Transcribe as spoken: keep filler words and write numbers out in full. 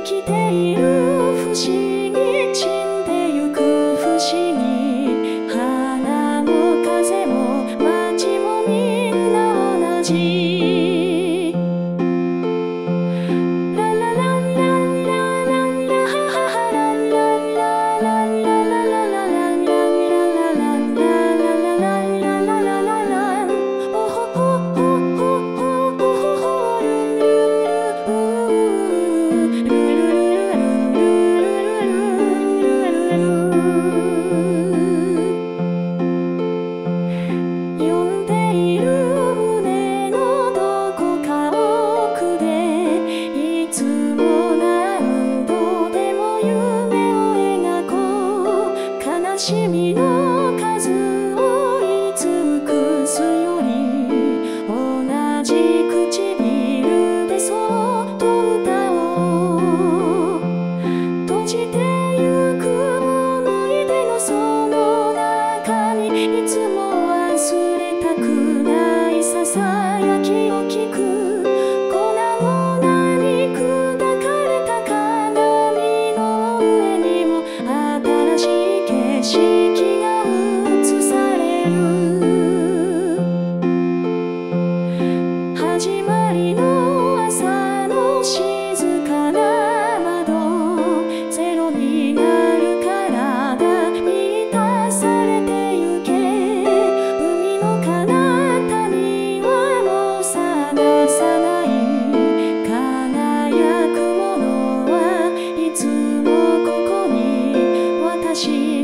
きている不思議散ってゆく不思議花も風も街もみんな同じララランランランランラハハハランランラランララララランランララランラララランララララランおほほほほほほほルンルンルン呼んでいる胸のどこか奥でいつも何度でも夢を描こう悲しみの数を尽くすより同じ唇でそっと歌おう閉じてゆく思い出のその中にいつも忘れたくないささやきを聞く粉々に砕かれた鏡の上にも新しい景色が映される始まりの朝の静かな窓ゼロになる体満たされてゆけ海の彼方にはもう探さない輝くものはいつもここに私